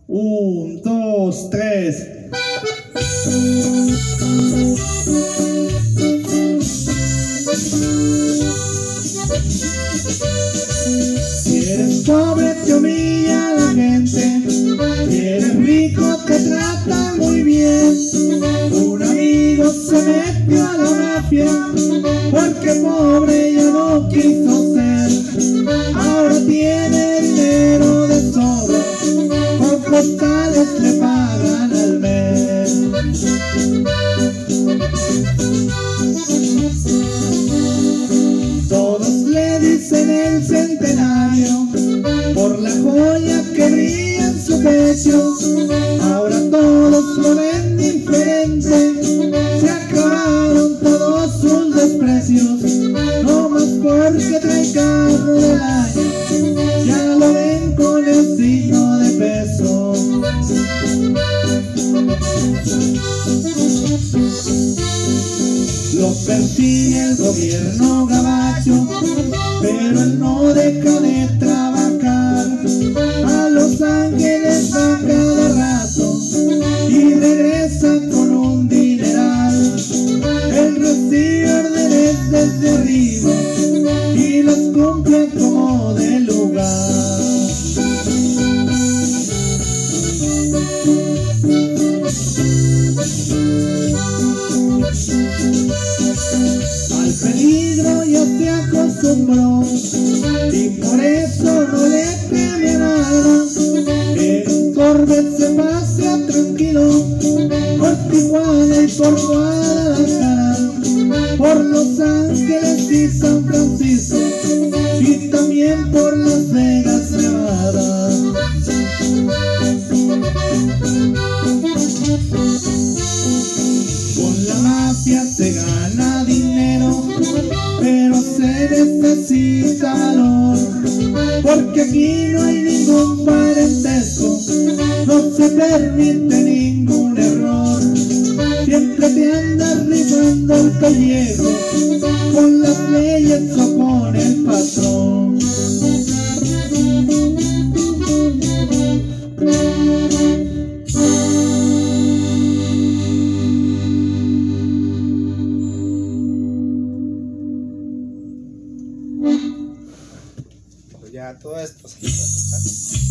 1, 2, 3. Si eres pobre te humilla la gente, si eres rico te trata muy bien. Un amigo se metió a la mafia porque pobre ya no quiso ser. Ahora tiene dinero de sobra, con postales le pagan al mes. Todos le dicen el centenario por la joya que brilla en su pecho. Ahora todos lo ven diferente, se acabaron todos sus desprecios. No más porque trae carro del año, ya lo ven con el signo de peso. Lo persigue el gobierno gabacho, pero él no deja de trabajar. A Los Ángeles va cada rato y regresa con un dineral. Él recibe órdenes desde arriba y las cumple como de lugar. Al peligro ya se acostumbró y por eso no le teme nada. En un Corvette se pasea tranquilo por Tijuana y por Guadalajara, por Los Ángeles y San Francisco y también por Las Vegas, Nevada. Con la mafia se gana dinero, pero se necesita valor, porque aquí no hay ningún parentesco, no se permite ningún error. Siempre te andas rifando el pellejo, con las leyes se opone el patrón. Pues ya todo esto se puede contar.